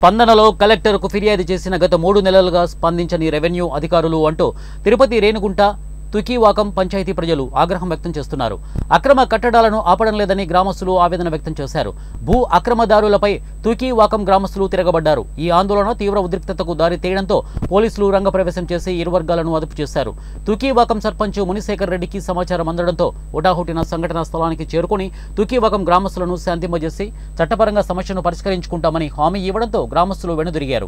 స్పందనలో కలెక్టర్కు ఫిర్యాదు చేసిన గత 3 నెలలుగా స్పందించని రెవెన్యూ అధికారులు అంటూ తిరుపతి రేణుగుంట తుకివాకం పంచాయతీ ప్రజలు ఆగ్రహం వ్యక్తం చేస్తున్నారు. అక్రమ కట్టడాలను ఆపడం లేదని గ్రామస్తులు ఆవేదన వ్యక్తం చేశారు. భూ అక్రమదారులపై తుకివాకం గ్రామస్తులు తిరగబడ్డారు. ఈ ఆందోళన తీవ్ర ఉద్రిక్తతకు దారి తీయడంతో పోలీసులు రంగప్రవేశం చేసి ఇరు వర్గాలను అదుపు చేశారు. తుకివాకం సర్పంచ్ మునిశేఖర్ రెడ్డికి సమాచారం అందడంతో హుటాహుటిన సంఘటనా స్థలానికి చేరుకుని తుకివాకం గ్రామస్తులను శాంతింపజేసి చట్టపరంగా సమస్యను పరిష్కరించుకుంటామని హామీ ఇవ్వడంతో గ్రామస్తులు వెనుదిరిగారు.